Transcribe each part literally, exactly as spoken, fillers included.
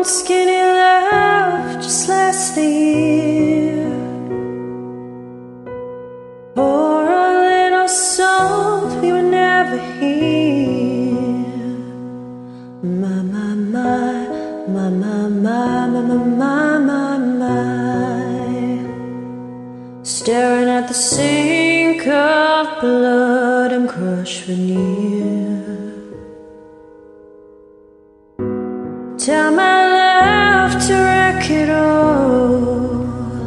skinny love just last the year. For a little song we would never hear. My, my, my, my, my, my, my, my, my, my. Staring at the sink of blood and crushed veneer. Tell my love to wreck it all.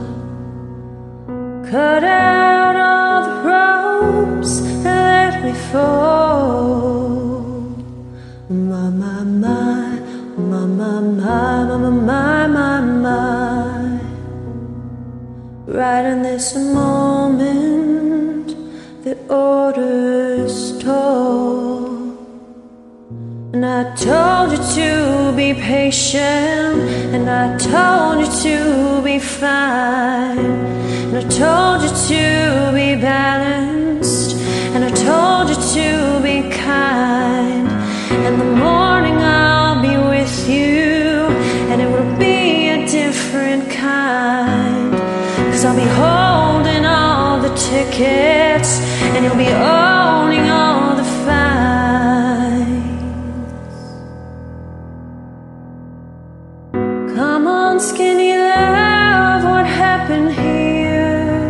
Cut out all the ropes and let me fall. My, my, my, my, my, my, my, my, my, my. Right in this moment, the order's tall. And I told you to be patient, and I told you to be fine, and I told you to be balanced, and I told you to be kind. In the morning I'll be with you, and it will be a different kind. 'Cause I'll be holding all the tickets, and you'll be owning all the fines. Come on, skinny love, what happened here?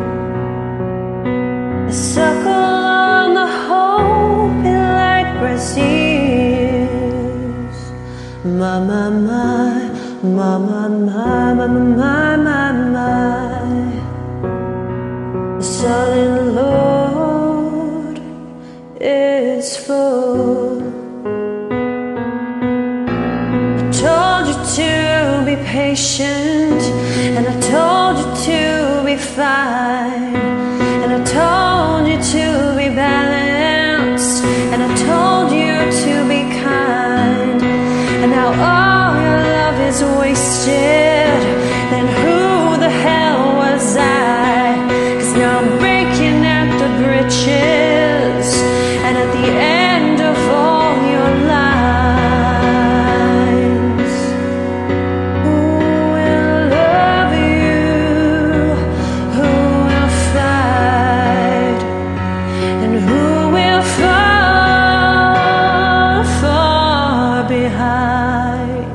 I suckle on the hope in light braziers. My, my, my, my, my, my, my, my, my, my. The Southern Lord is full. I told you to be patient, and I told you to be fine, and I told you to be balanced, and I told you to be kind. And now all your love is wasted. Then who the hell was I? 'Cause now I'm breaking at the britches, and at the end of all your lives, who will love you, who will fight, and who will fall far behind?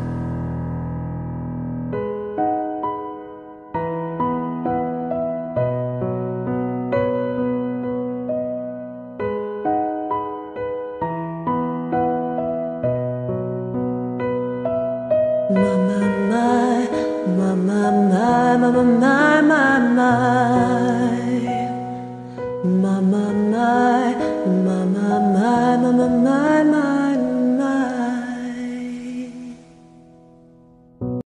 My, my, my, my, my, my, my, my, my, my, my, my, my, my, my, my, my, my,